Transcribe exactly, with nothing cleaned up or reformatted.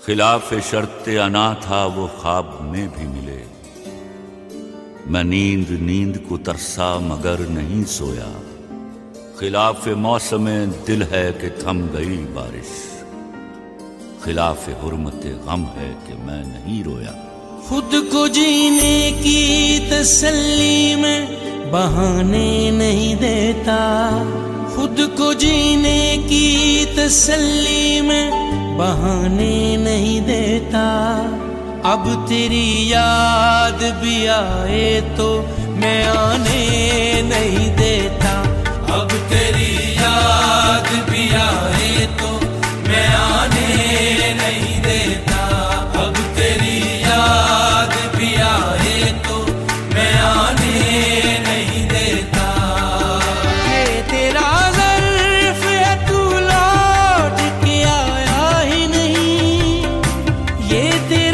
खिलाफ शर्त अना था वो ख्वाब में भी मिले। मैं नींद नींद को तरसा मगर नहीं सोया। खिलाफ मौसम दिल है कि थम गई बारिश। खिलाफ हुर्मत गम है कि मैं नहीं रोया। खुद को जीने की तसल्ली में बहाने नहीं देता। खुद को जीने की तसल्ली में बहाने नहीं देता। अब तेरी याद भी आए तो मैं आने नहीं देता। अब तेरी याद भी आए तो मैं आने नहीं देता। अब तेरी याद भी आए तो मैं आने नहीं देता। ये तेरा ज़र्फ़ है तू लौट के आया ही नहीं। ये